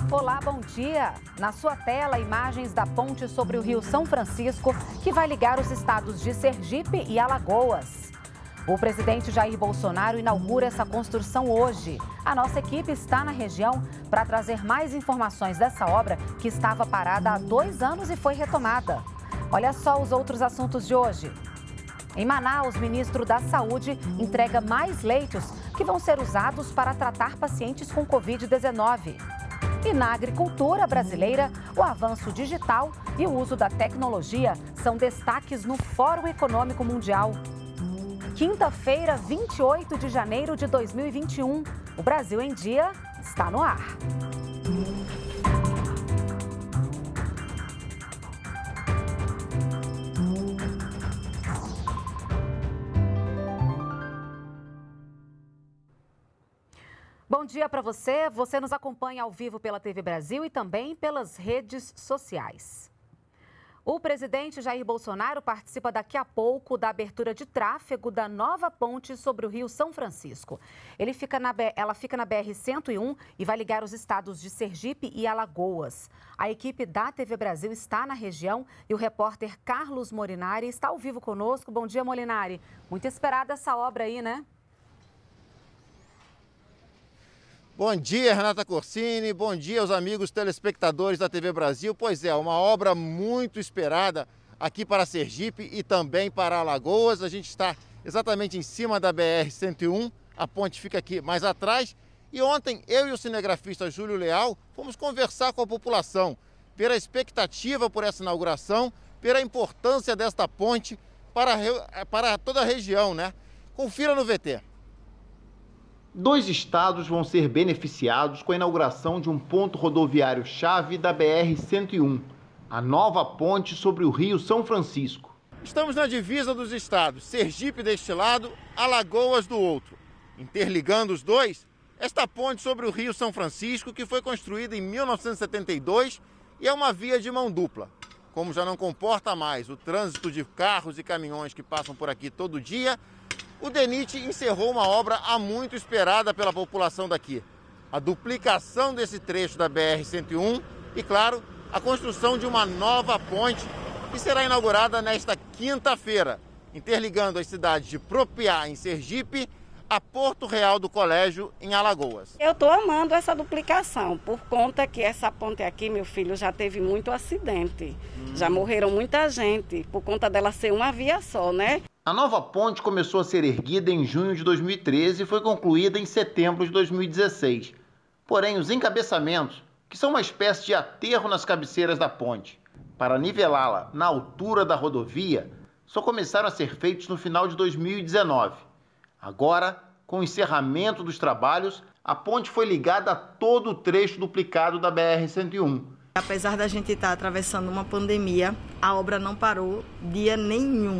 Olá, bom dia! Na sua tela, imagens da ponte sobre o Rio São Francisco, que vai ligar os estados de Sergipe e Alagoas. O presidente Jair Bolsonaro inaugura essa construção hoje. A nossa equipe está na região para trazer mais informações dessa obra que estava parada há 2 anos e foi retomada. Olha só os outros assuntos de hoje. Em Manaus, o ministro da Saúde entrega mais leitos que vão ser usados para tratar pacientes com Covid-19. E na agricultura brasileira, o avanço digital e o uso da tecnologia são destaques no Fórum Econômico Mundial. Quinta-feira, 28 de janeiro de 2021. O Brasil em Dia está no ar. Bom dia para você. Você nos acompanha ao vivo pela TV Brasil e também pelas redes sociais. O presidente Jair Bolsonaro participa daqui a pouco da abertura de tráfego da nova ponte sobre o Rio São Francisco. Ela fica na BR-101 e vai ligar os estados de Sergipe e Alagoas. A equipe da TV Brasil está na região e o repórter Carlos Molinari está ao vivo conosco. Bom dia, Molinari. Muito esperada essa obra aí, né? Bom dia, Renata Corsini. Bom dia aos amigos telespectadores da TV Brasil. Pois é, uma obra muito esperada aqui para Sergipe e também para Alagoas. A gente está exatamente em cima da BR-101. A ponte fica aqui mais atrás. E ontem, eu e o cinegrafista Júlio Leal fomos conversar com a população pela expectativa por essa inauguração, pela importância desta ponte para toda a região, né? Confira no VT. 2 estados vão ser beneficiados com a inauguração de um ponto rodoviário-chave da BR-101, a nova ponte sobre o Rio São Francisco. Estamos na divisa dos estados, Sergipe deste lado, Alagoas do outro. Interligando os dois, esta ponte sobre o Rio São Francisco, que foi construída em 1972 e é uma via de mão dupla. Como já não comporta mais o trânsito de carros e caminhões que passam por aqui todo dia, o DENIT encerrou uma obra há muito esperada pela população daqui. A duplicação desse trecho da BR-101 e, claro, a construção de uma nova ponte que será inaugurada nesta quinta-feira, interligando as cidades de Propiá, em Sergipe, a Porto Real do Colégio, em Alagoas. Eu estou amando essa duplicação, por conta que essa ponte aqui, meu filho, já teve muito acidente. Já morreram muita gente, por conta dela ser uma via só, né? A nova ponte começou a ser erguida em junho de 2013 e foi concluída em setembro de 2016. Porém, os encabeçamentos, que são uma espécie de aterro nas cabeceiras da ponte, para nivelá-la na altura da rodovia, só começaram a ser feitos no final de 2019. Agora, com o encerramento dos trabalhos, a ponte foi ligada a todo o trecho duplicado da BR-101. Apesar da gente estar atravessando uma pandemia, a obra não parou dia nenhum.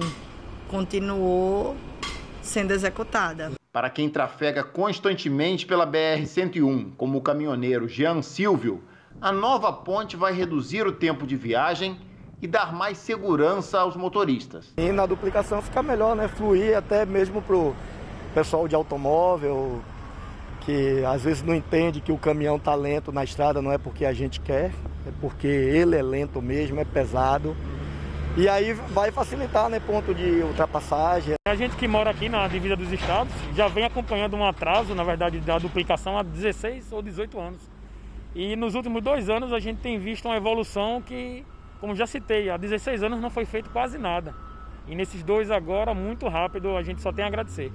Continuou sendo executada. Para quem trafega constantemente pela BR-101, como o caminhoneiro Jean Silvio, a nova ponte vai reduzir o tempo de viagem e dar mais segurança aos motoristas. E na duplicação fica melhor, né? Fluir até mesmo para o pessoal de automóvel, que às vezes não entende que o caminhão está lento na estrada, não é porque a gente quer, é porque ele é lento mesmo, é pesado. E aí vai facilitar, né, ponto de ultrapassagem. A gente que mora aqui na divisa dos estados já vem acompanhando um atraso, na verdade, da duplicação há 16 ou 18 anos. E nos últimos 2 anos a gente tem visto uma evolução que, como já citei, há 16 anos não foi feito quase nada. E nesses 2 agora, muito rápido, a gente só tem a agradecer.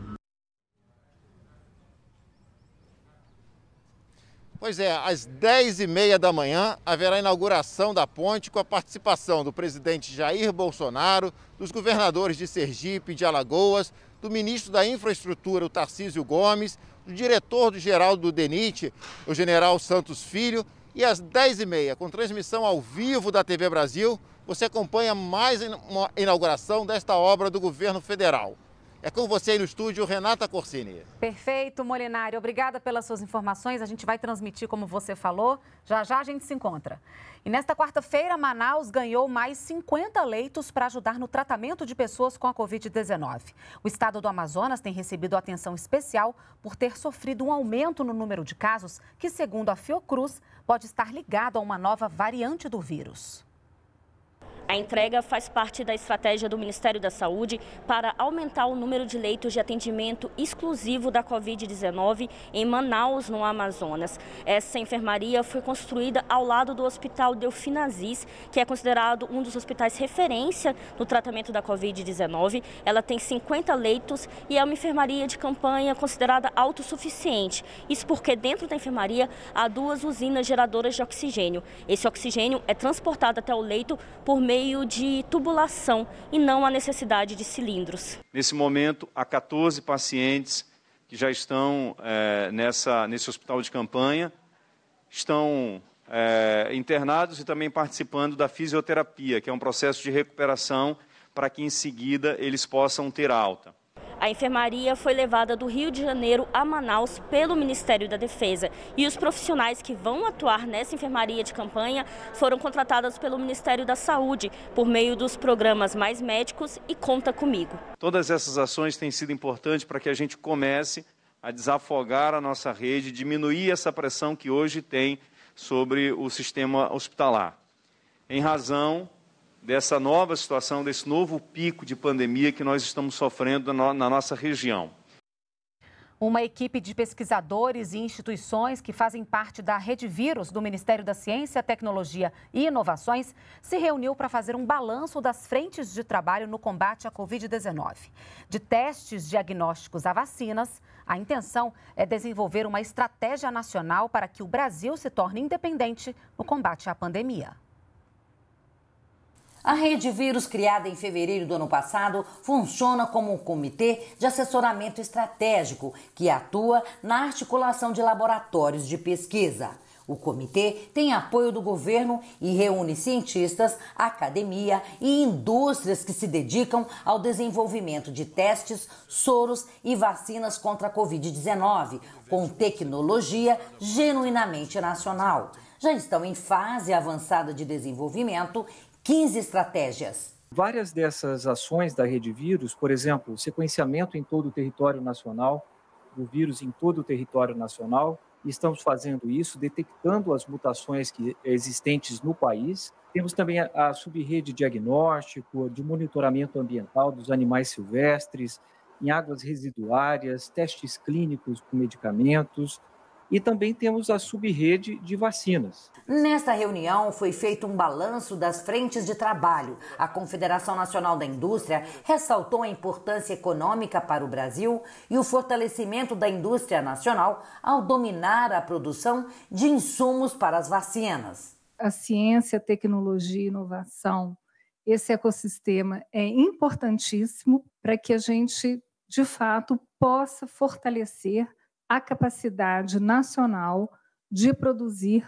Pois é, às 10h30 da manhã haverá a inauguração da ponte com a participação do presidente Jair Bolsonaro, dos governadores de Sergipe e de Alagoas, do ministro da Infraestrutura, o Tarcísio Gomes, do diretor-geral do DENIT, o general Santos Filho. E às 10h30, com transmissão ao vivo da TV Brasil, você acompanha mais uma inauguração desta obra do governo federal. É com você aí no estúdio, Renata Corsini. Perfeito, Molinari. Obrigada pelas suas informações. A gente vai transmitir como você falou. Já já a gente se encontra. E nesta quarta-feira, Manaus ganhou mais 50 leitos para ajudar no tratamento de pessoas com a Covid-19. O estado do Amazonas tem recebido atenção especial por ter sofrido um aumento no número de casos que, segundo a Fiocruz, pode estar ligado a uma nova variante do vírus. A entrega faz parte da estratégia do Ministério da Saúde para aumentar o número de leitos de atendimento exclusivo da Covid-19 em Manaus, no Amazonas. Essa enfermaria foi construída ao lado do Hospital Delfim Aziz, que é considerado um dos hospitais referência no tratamento da Covid-19. Ela tem 50 leitos e é uma enfermaria de campanha considerada autossuficiente. Isso porque dentro da enfermaria há 2 usinas geradoras de oxigênio. Esse oxigênio é transportado até o leito por meio de tubulação e não a necessidade de cilindros. Nesse momento, há 14 pacientes que já estão nesse hospital de campanha, estão internados e também participando da fisioterapia, que é um processo de recuperação para que em seguida eles possam ter alta. A enfermaria foi levada do Rio de Janeiro a Manaus pelo Ministério da Defesa. E os profissionais que vão atuar nessa enfermaria de campanha foram contratados pelo Ministério da Saúde, por meio dos programas Mais Médicos e Conta Comigo. Todas essas ações têm sido importantes para que a gente comece a desafogar a nossa rede, diminuir essa pressão que hoje tem sobre o sistema hospitalar. Em razão dessa nova situação, desse novo pico de pandemia que nós estamos sofrendo na nossa região. Uma equipe de pesquisadores e instituições que fazem parte da Rede Vírus do Ministério da Ciência, Tecnologia e Inovações se reuniu para fazer um balanço das frentes de trabalho no combate à Covid-19. De testes diagnósticos a vacinas, a intenção é desenvolver uma estratégia nacional para que o Brasil se torne independente no combate à pandemia. A Rede Vírus, criada em fevereiro do ano passado, funciona como um comitê de assessoramento estratégico que atua na articulação de laboratórios de pesquisa. O comitê tem apoio do governo e reúne cientistas, academia e indústrias que se dedicam ao desenvolvimento de testes, soros e vacinas contra a Covid-19, com tecnologia genuinamente nacional. Já estão em fase avançada de desenvolvimento 15 estratégias. Várias dessas ações da Rede Vírus, por exemplo, sequenciamento em todo o território nacional, do vírus em todo o território nacional, e estamos fazendo isso, detectando as mutações existentes no país. Temos também a subrede diagnóstico, de monitoramento ambiental dos animais silvestres, em águas residuárias, testes clínicos com medicamentos, e também temos a subrede de vacinas. Nesta reunião foi feito um balanço das frentes de trabalho. A Confederação Nacional da Indústria ressaltou a importância econômica para o Brasil e o fortalecimento da indústria nacional ao dominar a produção de insumos para as vacinas. A ciência, tecnologia e inovação, esse ecossistema é importantíssimo para que a gente, de fato, possa fortalecer a capacidade nacional de produzir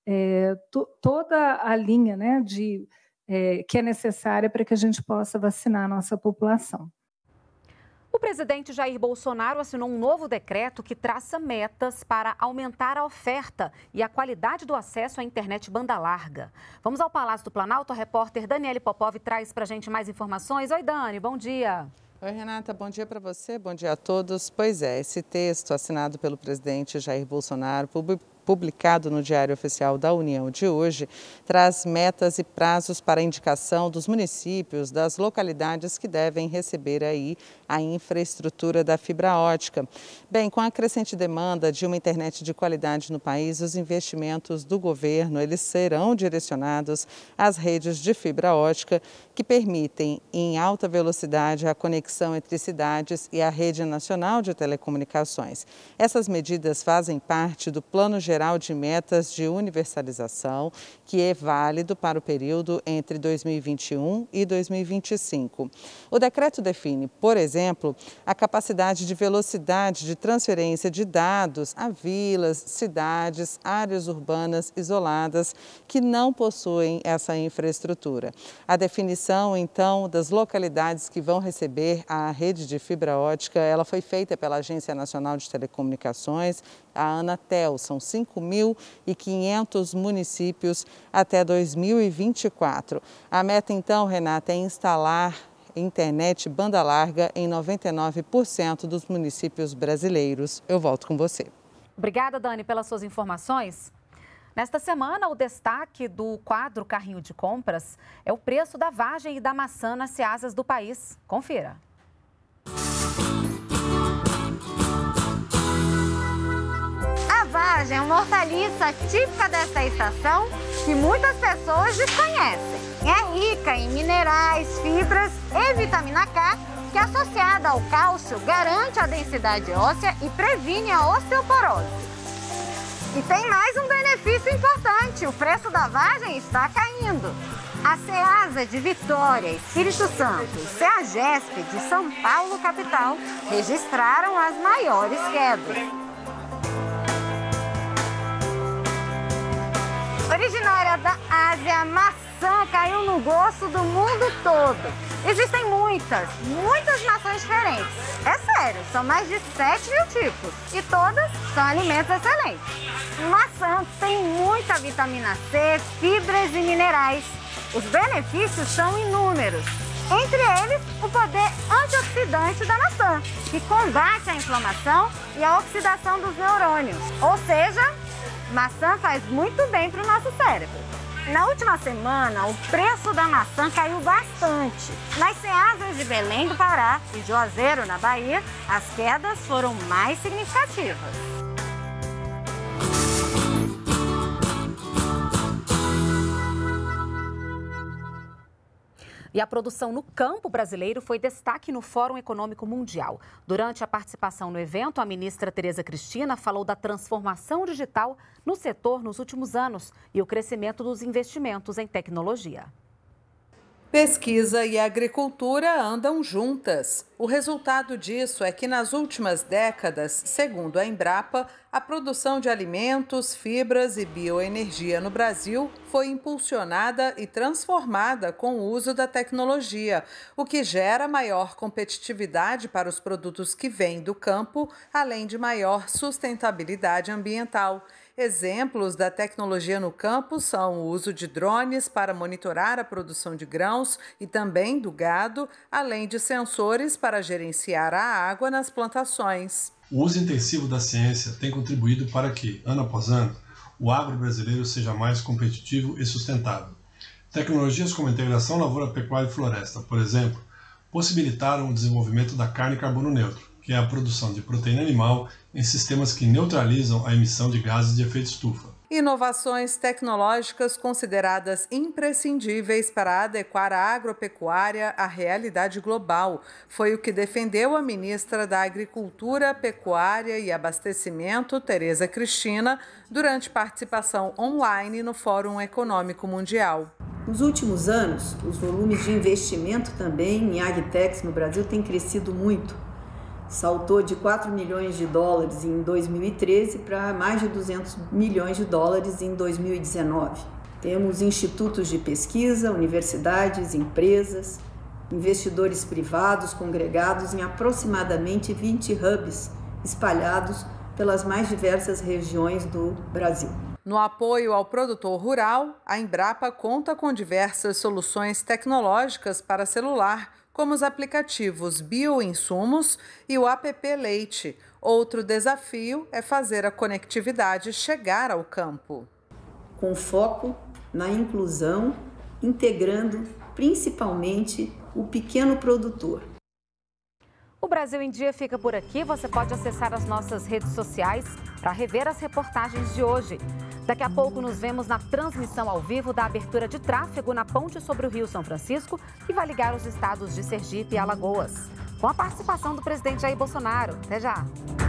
toda a linha, né, que é necessária para que a gente possa vacinar a nossa população. O presidente Jair Bolsonaro assinou um novo decreto que traça metas para aumentar a oferta e a qualidade do acesso à internet banda larga. Vamos ao Palácio do Planalto, a repórter Daniele Popov traz para a gente mais informações. Oi, Dani, bom dia. Oi, Renata, bom dia para você, bom dia a todos. Pois é, esse texto assinado pelo presidente Jair Bolsonaro, publicado no Diário Oficial da União de hoje, traz metas e prazos para a indicação dos municípios, das localidades que devem receber aí a infraestrutura da fibra ótica. Bem, com a crescente demanda de uma internet de qualidade no país, os investimentos do governo, eles serão direcionados às redes de fibra ótica que permitem em alta velocidade a conexão entre cidades e a rede nacional de telecomunicações. Essas medidas fazem parte do Plano Geral Geral de Metas de Universalização, que é válido para o período entre 2021 e 2025. O decreto define, por exemplo, a capacidade de velocidade de transferência de dados a vilas, cidades, áreas urbanas isoladas que não possuem essa infraestrutura. A definição, então, das localidades que vão receber a rede de fibra ótica, ela foi feita pela Agência Nacional de Telecomunicações, a Anatel. São 5.500 municípios até 2024. A meta, então, Renata, é instalar internet banda larga em 99% dos municípios brasileiros. Eu volto com você. Obrigada, Dani, pelas suas informações. Nesta semana, o destaque do quadro Carrinho de Compras é o preço da vagem e da maçã nas ceasas do país. Confira. A vagem é uma hortaliça típica desta estação que muitas pessoas desconhecem. É rica em minerais, fibras e vitamina K, que associada ao cálcio garante a densidade óssea e previne a osteoporose. E tem mais um benefício importante, o preço da vagem está caindo. A Ceasa de Vitória, Espírito Santo e Ceagesp de São Paulo, capital, registraram as maiores quedas. Originária da Ásia, a maçã caiu no gosto do mundo todo. Existem muitas maçãs diferentes. É sério, são mais de 7.000 tipos e todas são alimentos excelentes. Maçã tem muita vitamina C, fibras e minerais. Os benefícios são inúmeros. Entre eles, o poder antioxidante da maçã, que combate a inflamação e a oxidação dos neurônios. Ou seja, maçã faz muito bem para o nosso cérebro. Na última semana, o preço da maçã caiu bastante. Nas ceasas de Belém do Pará e Juazeiro, na Bahia, as quedas foram mais significativas. E a produção no campo brasileiro foi destaque no Fórum Econômico Mundial. Durante a participação no evento, a ministra Tereza Cristina falou da transformação digital no setor nos últimos anos e o crescimento dos investimentos em tecnologia. Pesquisa e agricultura andam juntas. O resultado disso é que nas últimas décadas, segundo a Embrapa, a produção de alimentos, fibras e bioenergia no Brasil foi impulsionada e transformada com o uso da tecnologia, o que gera maior competitividade para os produtos que vêm do campo, além de maior sustentabilidade ambiental. Exemplos da tecnologia no campo são o uso de drones para monitorar a produção de grãos e também do gado, além de sensores para gerenciar a água nas plantações. O uso intensivo da ciência tem contribuído para que, ano após ano, o agro brasileiro seja mais competitivo e sustentável. Tecnologias como a integração lavoura, pecuária e floresta, por exemplo, possibilitaram o desenvolvimento da carne carbono neutro, que é a produção de proteína animal em sistemas que neutralizam a emissão de gases de efeito estufa. Inovações tecnológicas consideradas imprescindíveis para adequar a agropecuária à realidade global. Foi o que defendeu a ministra da Agricultura, Pecuária e Abastecimento, Tereza Cristina, durante participação online no Fórum Econômico Mundial. Nos últimos anos, os volumes de investimento também em agtechs no Brasil têm crescido muito. Saltou de 4 milhões de dólares em 2013 para mais de 200 milhões de dólares em 2019. Temos institutos de pesquisa, universidades, empresas, investidores privados congregados em aproximadamente 20 hubs espalhados pelas mais diversas regiões do Brasil. No apoio ao produtor rural, a Embrapa conta com diversas soluções tecnológicas para celular, como os aplicativos Bioinsumos e o app Leite. Outro desafio é fazer a conectividade chegar ao campo. Com foco na inclusão, integrando principalmente o pequeno produtor. O Brasil em Dia fica por aqui. Você pode acessar as nossas redes sociais para rever as reportagens de hoje. Daqui a pouco nos vemos na transmissão ao vivo da abertura de tráfego na ponte sobre o Rio São Francisco, que vai ligar os estados de Sergipe e Alagoas, com a participação do presidente Jair Bolsonaro. Até já!